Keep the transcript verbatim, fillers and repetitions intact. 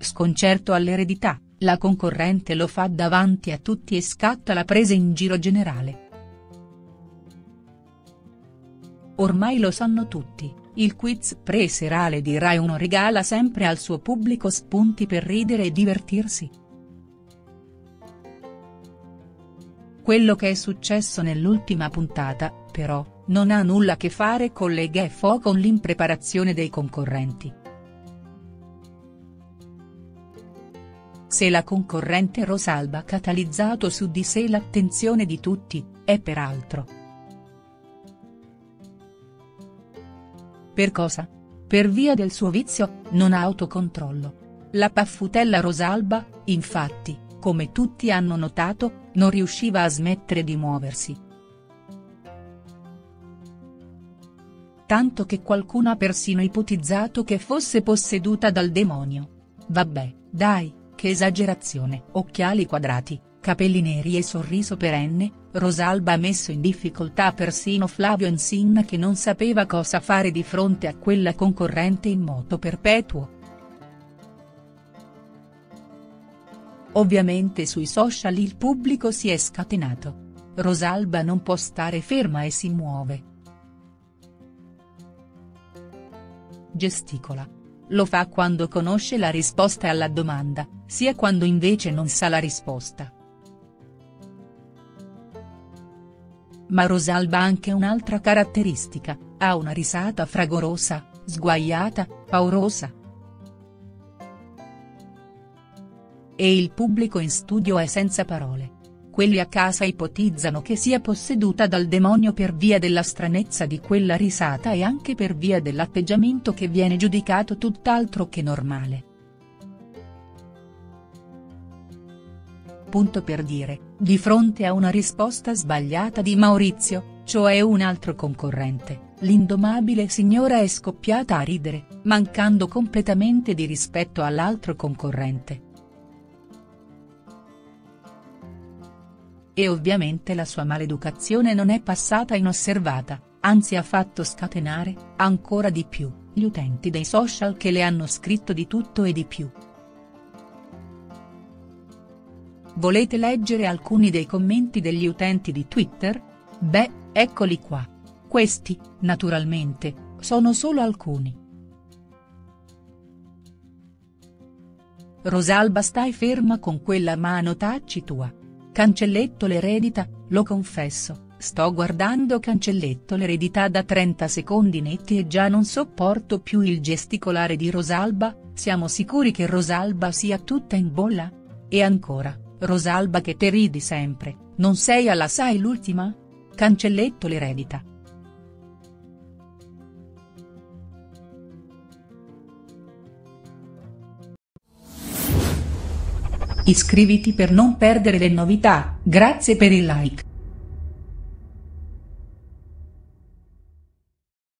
Sconcerto all'eredità, la concorrente lo fa davanti a tutti e scatta la presa in giro generale. Ormai lo sanno tutti, il quiz pre-serale di Rai uno regala sempre al suo pubblico spunti per ridere e divertirsi. Quello che è successo nell'ultima puntata, però, non ha nulla a che fare con le gaffe o con l'impreparazione dei concorrenti. Se la concorrente Rosalba ha catalizzato su di sé l'attenzione di tutti, è per altro. Per cosa? Per via del suo vizio, non autocontrollo. La paffutella Rosalba, infatti, come tutti hanno notato, non riusciva a smettere di muoversi. Tanto che qualcuno ha persino ipotizzato che fosse posseduta dal demonio. Vabbè, dai, che esagerazione. Occhiali quadrati, capelli neri e sorriso perenne, Rosalba ha messo in difficoltà persino Flavio Insinna che non sapeva cosa fare di fronte a quella concorrente in moto perpetuo. Ovviamente sui social il pubblico si è scatenato. Rosalba non può stare ferma e si muove. Gesticola. Lo fa quando conosce la risposta alla domanda, sia quando invece non sa la risposta. Ma Rosalba ha anche un'altra caratteristica, ha una risata fragorosa, sguaiata, paurosa. E il pubblico in studio è senza parole. Quelli a casa ipotizzano che sia posseduta dal demonio per via della stranezza di quella risata e anche per via dell'atteggiamento che viene giudicato tutt'altro che normale. Punto per dire, di fronte a una risposta sbagliata di Maurizio, cioè un altro concorrente, l'indomabile signora è scoppiata a ridere, mancando completamente di rispetto all'altro concorrente. E ovviamente la sua maleducazione non è passata inosservata, anzi ha fatto scatenare, ancora di più, gli utenti dei social che le hanno scritto di tutto e di più. Volete leggere alcuni dei commenti degli utenti di Twitter? Beh, eccoli qua. Questi, naturalmente, sono solo alcuni. Rosalba, stai ferma con quella mano, tacci tua. Cancelletto l'eredità, lo confesso, sto guardando Cancelletto l'eredità da trenta secondi netti e già non sopporto più il gesticolare di Rosalba, siamo sicuri che Rosalba sia tutta in bolla? E ancora, Rosalba che te ridi sempre, non sei alla sai l'ultima? Cancelletto l'eredità. Iscriviti per non perdere le novità, grazie per il like.